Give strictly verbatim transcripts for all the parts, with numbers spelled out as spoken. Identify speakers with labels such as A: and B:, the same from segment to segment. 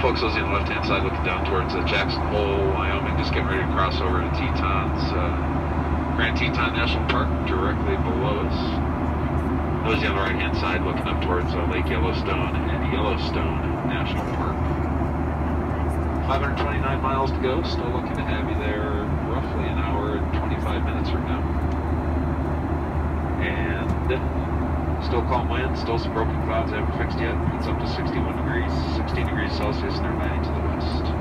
A: folks, those on the left-hand side looking down towards uh, Jackson Hole, Wyoming, just getting ready to cross over to Teton's uh, Grand Teton National Park, directly below us. Those on the right-hand side looking up towards uh, Lake Yellowstone and Yellowstone National Park. five hundred twenty-nine miles to go, still looking to have you there roughly an hour and twenty-five minutes from now. And still calm winds, still some broken clouds, haven't fixed yet. It's up to sixty-one degrees, sixteen degrees Celsius, and they're ninety to the west.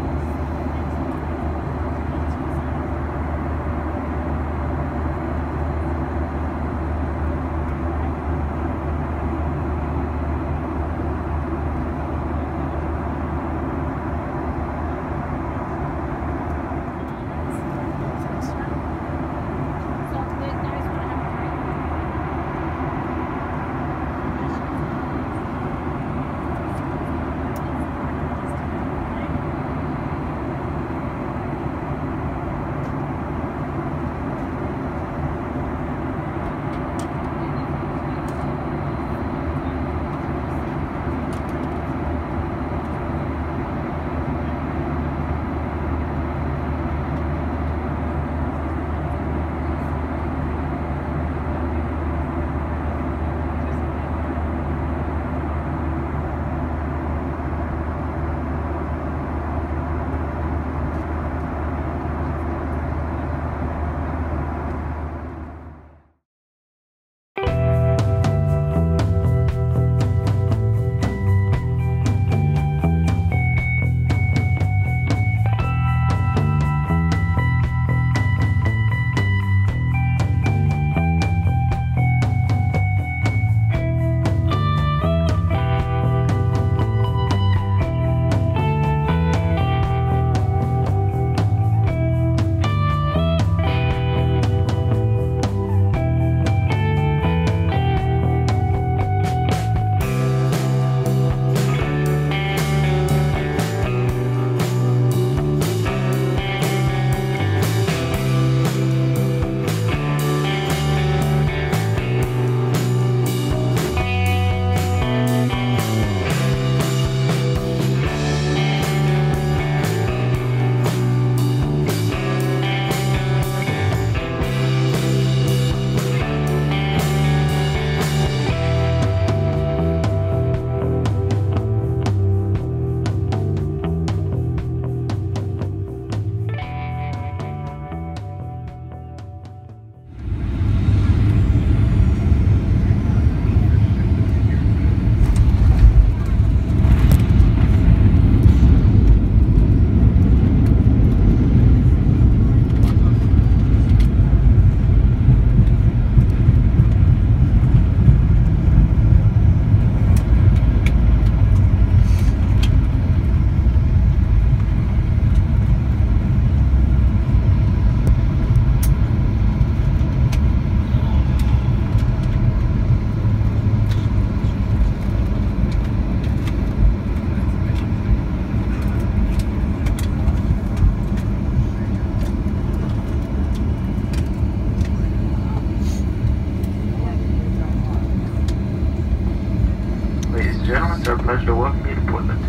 B: Gentlemen, it's our pleasure to welcome you to Portland.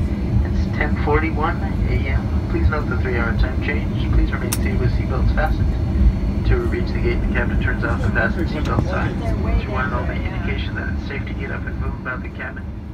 B: It's ten forty-one a m Please note the three-hour time change. Please remain seated with seatbelts fastened. Until we reach the gate, the captain turns off the fasten seatbelt sign. If you want to know the indication that it's safe to get up and move about the cabin,